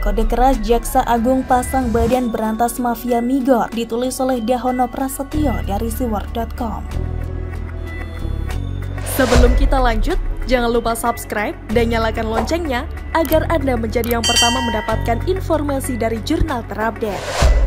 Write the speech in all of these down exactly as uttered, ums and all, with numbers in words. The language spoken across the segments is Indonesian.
Kode keras Jaksa Agung pasang badan berantas mafia migor, ditulis oleh Dahono Prasetyo dari siwar titik com. Sebelum kita lanjut, jangan lupa subscribe dan nyalakan loncengnya agar Anda menjadi yang pertama mendapatkan informasi dari jurnal terupdate.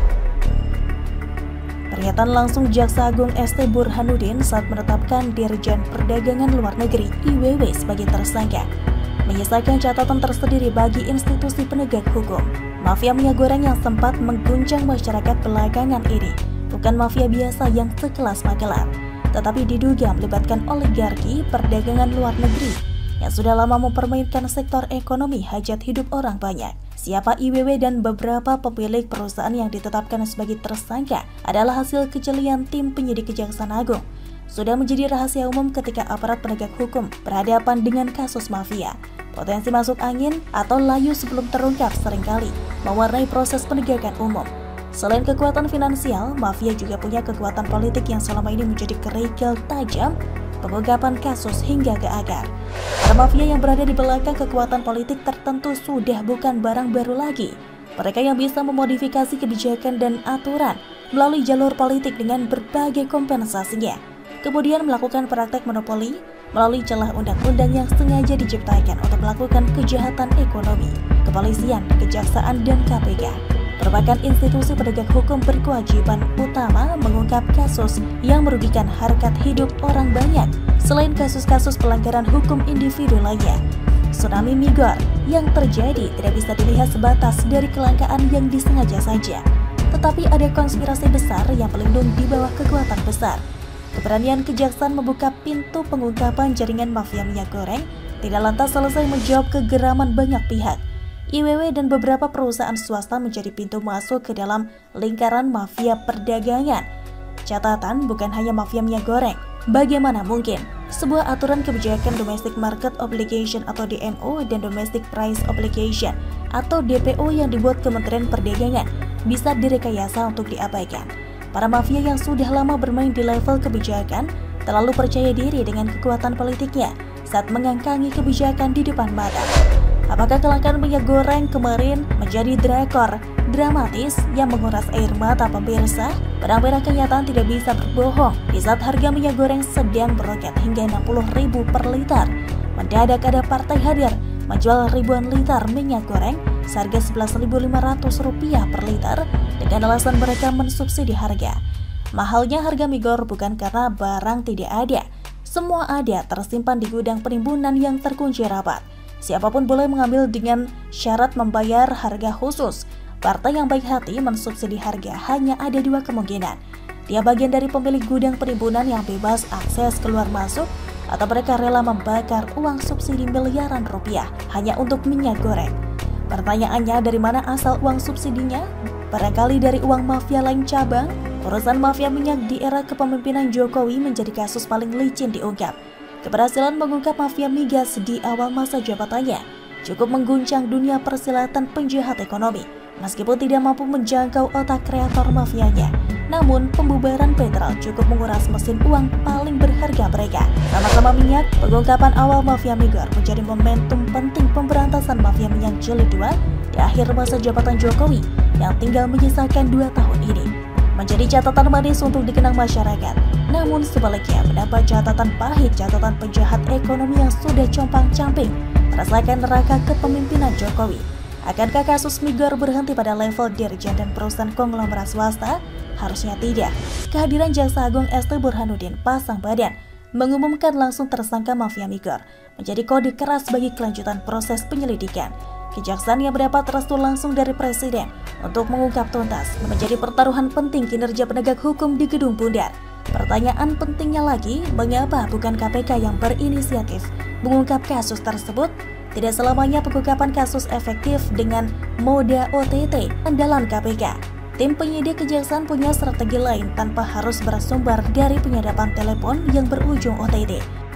Pernyataan langsung Jaksa Agung S T Burhanuddin saat menetapkan Dirjen Perdagangan Luar Negeri I W W sebagai tersangka menyisakan catatan tersendiri bagi institusi penegak hukum. Mafia minyak goreng yang sempat mengguncang masyarakat belakangan ini bukan mafia biasa yang sekelas Magelang, tetapi diduga melibatkan oligarki perdagangan luar negeri yang sudah lama mempermainkan sektor ekonomi hajat hidup orang banyak. Siapa I W W dan beberapa pemilik perusahaan yang ditetapkan sebagai tersangka adalah hasil kejelian tim penyidik Kejaksaan Agung. Sudah menjadi rahasia umum ketika aparat penegak hukum berhadapan dengan kasus mafia. Potensi masuk angin atau layu sebelum terungkap seringkali mewarnai proses penegakan umum. Selain kekuatan finansial, mafia juga punya kekuatan politik yang selama ini menjadi kerikil tajam pengungkapan kasus hingga ke akar. Para mafia yang berada di belakang kekuatan politik tertentu sudah bukan barang baru lagi. Mereka yang bisa memodifikasi kebijakan dan aturan melalui jalur politik dengan berbagai kompensasinya, kemudian melakukan praktek monopoli melalui celah undang-undang yang sengaja diciptakan untuk melakukan kejahatan ekonomi. Kepolisian, kejaksaan, dan K P K merupakan institusi penegak hukum berkewajiban utama mengungkap kasus yang merugikan harkat hidup orang banyak. Selain kasus-kasus pelanggaran hukum individu lainnya, tsunami migor yang terjadi tidak bisa dilihat sebatas dari kelangkaan yang disengaja saja, tetapi ada konspirasi besar yang melindung di bawah kekuatan besar. Keberanian kejaksaan membuka pintu pengungkapan jaringan mafia minyak goreng tidak lantas selesai menjawab kegeraman banyak pihak. I W W dan beberapa perusahaan swasta menjadi pintu masuk ke dalam lingkaran mafia perdagangan. Catatan, bukan hanya mafia minyak goreng. Bagaimana mungkin sebuah aturan kebijakan Domestic Market Obligation atau D M O dan Domestic Price Obligation atau D P O yang dibuat Kementerian Perdagangan bisa direkayasa untuk diabaikan? Para mafia yang sudah lama bermain di level kebijakan terlalu percaya diri dengan kekuatan politiknya saat mengangkangi kebijakan di depan mata. Apakah kelangkaan minyak goreng kemarin menjadi drakor dramatis yang menguras air mata pemirsa? Benang-benang kenyataan tidak bisa berbohong. Di saat harga minyak goreng sedang meroket hingga enam puluh ribu per liter, mendadak ada partai hadir menjual ribuan liter minyak goreng seharga sebelas ribu lima ratus rupiah per liter dengan alasan mereka mensubsidi harga. Mahalnya harga migor bukan karena barang tidak ada. Semua ada tersimpan di gudang penimbunan yang terkunci rapat. Siapapun boleh mengambil dengan syarat membayar harga khusus. Partai yang baik hati mensubsidi harga hanya ada dua kemungkinan. Dia bagian dari pemilik gudang penimbunan yang bebas akses keluar masuk, atau mereka rela membakar uang subsidi miliaran rupiah hanya untuk minyak goreng. Pertanyaannya, dari mana asal uang subsidinya? Barangkali dari uang mafia lain cabang. Urusan mafia minyak di era kepemimpinan Jokowi menjadi kasus paling licin diungkap. Keberhasilan mengungkap mafia migas di awal masa jabatannya cukup mengguncang dunia persilatan penjahat ekonomi. Meskipun tidak mampu menjangkau otak kreator mafianya, namun pembubaran Petrol cukup menguras mesin uang paling berharga mereka. Sama-sama minyak, pengungkapan awal mafia migor menjadi momentum penting pemberantasan mafia minyak jilid dua di akhir masa jabatan Jokowi yang tinggal menyisakan dua tahun ini. Menjadi catatan manis untuk dikenang masyarakat. Namun sebaliknya mendapat catatan pahit, catatan penjahat ekonomi yang sudah compang-camping merasakan neraka kepemimpinan Jokowi. Akankah kasus migor berhenti pada level dirjen dan perusahaan konglomerat swasta? Harusnya tidak. Kehadiran Jaksa Agung S T Burhanuddin pasang badan mengumumkan langsung tersangka mafia migor menjadi kode keras bagi kelanjutan proses penyelidikan. Kejaksaan yang mendapat restu langsung dari Presiden untuk mengungkap tuntas menjadi pertaruhan penting kinerja penegak hukum di Gedung Bundar. Pertanyaan pentingnya lagi, mengapa bukan K P K yang berinisiatif mengungkap kasus tersebut? Tidak selamanya pengungkapan kasus efektif dengan moda O T T andalan K P K. Tim penyidik kejaksaan punya strategi lain tanpa harus bersumber dari penyadapan telepon yang berujung O T T.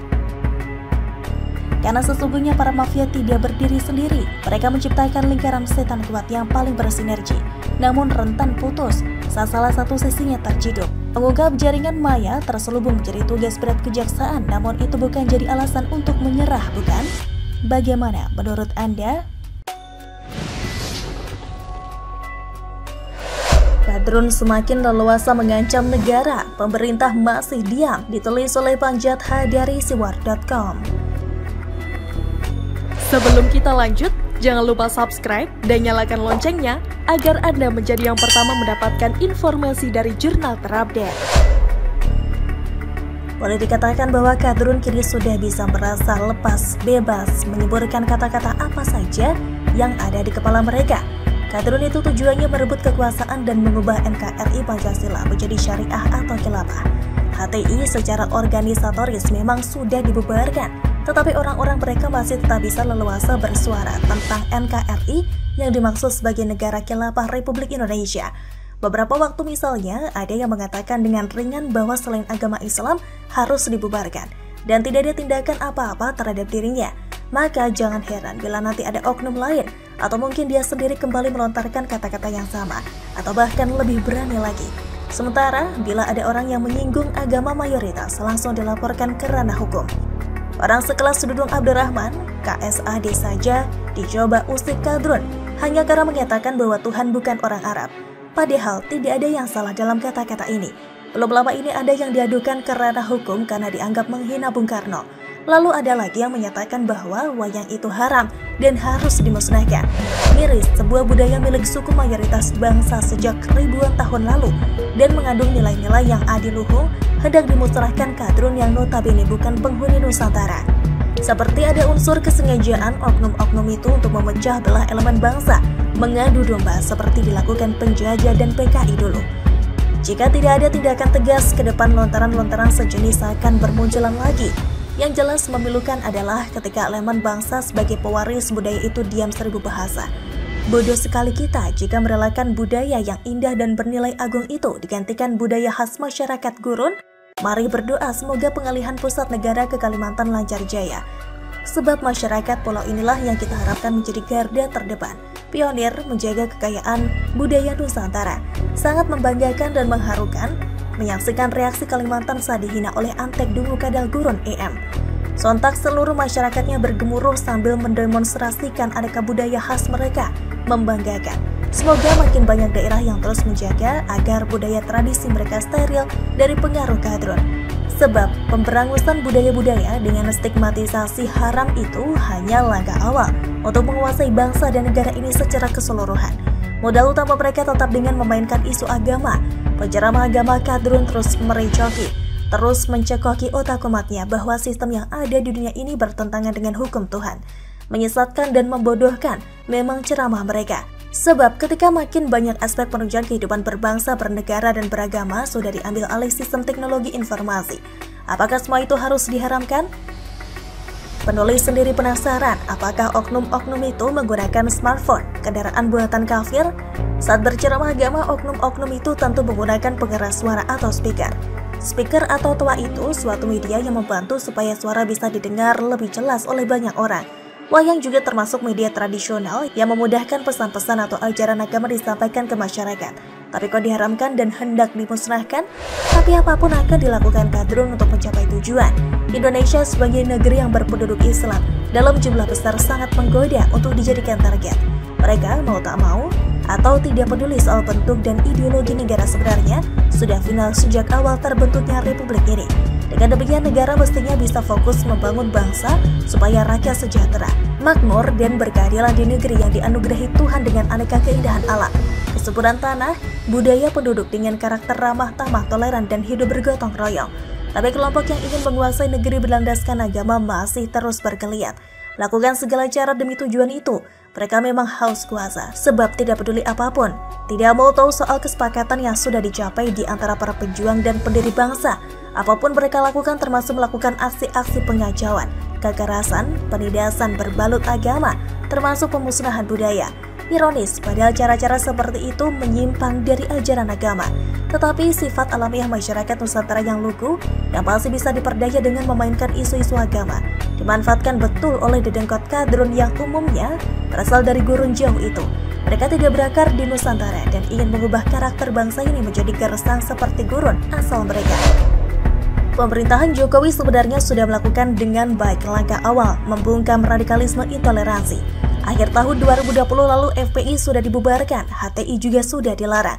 Karena sesungguhnya para mafia tidak berdiri sendiri, mereka menciptakan lingkaran setan kuat yang paling bersinergi, namun rentan putus saat salah satu sisinya terciduk. Mengungkap jaringan maya terselubung menjadi tugas berat kejaksaan, namun itu bukan jadi alasan untuk menyerah, bukan? Bagaimana menurut Anda? Kadrun semakin leluasa mengancam negara, pemerintah masih diam, ditulis oleh Panjat-H dari siwar dot com. Sebelum kita lanjut, jangan lupa subscribe dan nyalakan loncengnya agar Anda menjadi yang pertama mendapatkan informasi dari jurnal terupdate. Boleh dikatakan bahwa Kadrun kini sudah bisa merasa lepas bebas menyuburkan kata-kata apa saja yang ada di kepala mereka. Kadrun itu tujuannya merebut kekuasaan dan mengubah N K R I Pancasila menjadi syariah atau khilafah. H T I secara organisatoris memang sudah dibubarkan, tetapi orang-orang mereka masih tetap bisa leluasa bersuara tentang N K R I yang dimaksud sebagai negara khilafah Republik Indonesia. Beberapa waktu misalnya ada yang mengatakan dengan ringan bahwa selain agama Islam harus dibubarkan dan tidak ada tindakan apa-apa terhadap dirinya. Maka jangan heran bila nanti ada oknum lain atau mungkin dia sendiri kembali melontarkan kata-kata yang sama atau bahkan lebih berani lagi. Sementara bila ada orang yang menyinggung agama mayoritas langsung dilaporkan ke ranah hukum. Orang sekelas Dudung Abdurrahman, K S A D saja dicoba usik Kadrun hanya karena menyatakan bahwa Tuhan bukan orang Arab. Padahal tidak ada yang salah dalam kata-kata ini. Belum lama ini ada yang diadukan ke ranah hukum karena dianggap menghina Bung Karno. Lalu ada lagi yang menyatakan bahwa wayang itu haram dan harus dimusnahkan. Miris, sebuah budaya milik suku mayoritas bangsa sejak ribuan tahun lalu dan mengandung nilai-nilai yang adiluhung hendak dimusnahkan Kadrun yang notabene bukan penghuni Nusantara. Seperti ada unsur kesengajaan oknum-oknum itu untuk memecah belah elemen bangsa, mengadu domba seperti dilakukan penjajah dan P K I dulu. Jika tidak ada tindakan tegas ke depan, lontaran-lontaran sejenis akan bermunculan lagi. Yang jelas memilukan adalah ketika elemen bangsa sebagai pewaris budaya itu diam seribu bahasa. Bodoh sekali kita jika merelakan budaya yang indah dan bernilai agung itu digantikan budaya khas masyarakat gurun. Mari berdoa semoga pengalihan pusat negara ke Kalimantan lancar jaya. Sebab masyarakat pulau inilah yang kita harapkan menjadi garda terdepan, pionir menjaga kekayaan budaya Nusantara. Sangat membanggakan dan mengharukan menyaksikan reaksi Kalimantan saat dihina oleh Antek Dungu Kadal Gurun E M. Sontak seluruh masyarakatnya bergemuruh sambil mendemonstrasikan aneka budaya khas mereka, membanggakan. Semoga makin banyak daerah yang terus menjaga agar budaya tradisi mereka steril dari pengaruh Kadrun. Sebab pemberangusan budaya-budaya dengan stigmatisasi haram itu hanya langkah awal untuk menguasai bangsa dan negara ini secara keseluruhan. Modal utama mereka tetap dengan memainkan isu agama. Penceramah agama Kadrun terus merecoki, terus mencekoki otak umatnya bahwa sistem yang ada di dunia ini bertentangan dengan hukum Tuhan. Menyesatkan dan membodohkan memang ceramah mereka. Sebab ketika makin banyak aspek penunjang kehidupan berbangsa, bernegara, dan beragama sudah diambil alih sistem teknologi informasi, apakah semua itu harus diharamkan? Penulis sendiri penasaran apakah oknum-oknum itu menggunakan smartphone, kendaraan buatan kafir? Saat berceramah agama, oknum-oknum itu tentu menggunakan pengeras suara atau speaker. Speaker atau toa itu suatu media yang membantu supaya suara bisa didengar lebih jelas oleh banyak orang. Wayang juga termasuk media tradisional yang memudahkan pesan-pesan atau ajaran agama disampaikan ke masyarakat. Tapi kok diharamkan dan hendak dimusnahkan? Tapi apapun akan dilakukan Kadrun untuk mencapai tujuan. Indonesia sebagai negeri yang berpenduduk Islam dalam jumlah besar sangat menggoda untuk dijadikan target. Mereka mau tak mau atau tidak peduli soal bentuk dan ideologi negara sebenarnya sudah final sejak awal terbentuknya Republik ini. Dengan demikian negara mestinya bisa fokus membangun bangsa supaya rakyat sejahtera, makmur, dan berkeadilan di negeri yang dianugerahi Tuhan dengan aneka keindahan alam, kesuburan tanah, budaya penduduk dengan karakter ramah tamah, toleran, dan hidup bergotong royong. Tapi kelompok yang ingin menguasai negeri berlandaskan agama masih terus bergeliat. Lakukan segala cara demi tujuan itu. Mereka memang haus kuasa, sebab tidak peduli apapun. Tidak mau tahu soal kesepakatan yang sudah dicapai di antara para pejuang dan pendiri bangsa. Apapun mereka lakukan termasuk melakukan aksi-aksi pengacauan, kekerasan, penindasan berbalut agama, termasuk pemusnahan budaya. Ironis, padahal cara-cara seperti itu menyimpang dari ajaran agama. Tetapi sifat alamiah masyarakat Nusantara yang lugu yang pasti bisa diperdaya dengan memainkan isu-isu agama, dimanfaatkan betul oleh dedengkot Kadrun yang umumnya berasal dari gurun jauh itu. Mereka tidak berakar di Nusantara dan ingin mengubah karakter bangsa ini menjadi gersang seperti gurun asal mereka. Pemerintahan Jokowi sebenarnya sudah melakukan dengan baik langkah awal membungkam radikalisme intoleransi. Akhir tahun dua ribu dua puluh lalu F P I sudah dibubarkan, H T I juga sudah dilarang.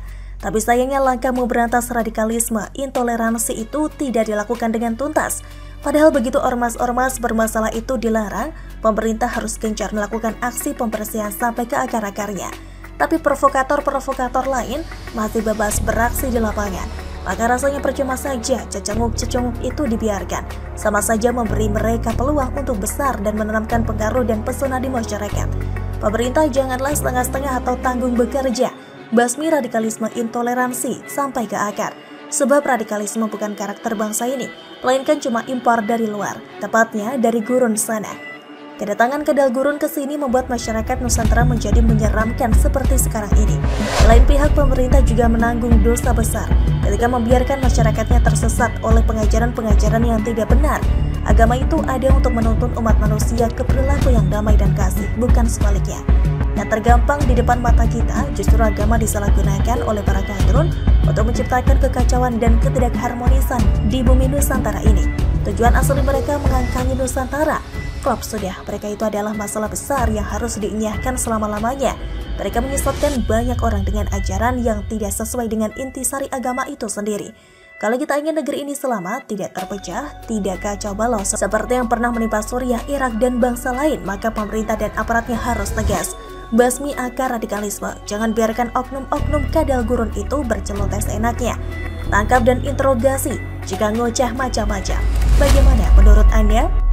Tapi sayangnya langkah memberantas radikalisme intoleransi itu tidak dilakukan dengan tuntas. Padahal begitu ormas-ormas bermasalah itu dilarang, pemerintah harus gencar melakukan aksi pembersihan sampai ke akar-akarnya. Tapi provokator-provokator lain masih bebas beraksi di lapangan. Maka rasanya percuma saja cecenguk-cecenguk itu dibiarkan. Sama saja memberi mereka peluang untuk besar dan menanamkan pengaruh dan pesona di masyarakat. Pemerintah janganlah setengah-setengah atau tanggung bekerja. Basmi radikalisme intoleransi sampai ke akar. Sebab radikalisme bukan karakter bangsa ini, melainkan cuma impor dari luar, tepatnya dari gurun sana. Kedatangan kedal gurun ke sini membuat masyarakat Nusantara menjadi menyeramkan seperti sekarang ini. Lain pihak, pemerintah juga menanggung dosa besar ketika membiarkan masyarakatnya tersesat oleh pengajaran-pengajaran yang tidak benar. Agama itu ada untuk menuntun umat manusia ke perilaku yang damai dan kasih, bukan sebaliknya. Yang tergampang di depan mata kita, justru agama disalahgunakan oleh para kadrun untuk menciptakan kekacauan dan ketidakharmonisan di bumi Nusantara ini. Tujuan asli mereka mengangkangi Nusantara. Klop sudah, mereka itu adalah masalah besar yang harus diinyahkan selama-lamanya. Mereka menyesatkan banyak orang dengan ajaran yang tidak sesuai dengan intisari agama itu sendiri. Kalau kita ingin negeri ini selamat, tidak terpecah, tidak kacau balau seperti yang pernah menimpa Suriah, Irak, dan bangsa lain, maka pemerintah dan aparatnya harus tegas. Basmi akar radikalisme, jangan biarkan oknum-oknum kadal gurun itu berceloteh enaknya. Tangkap dan interogasi jika ngoceh macam-macam. Bagaimana menurut Anda?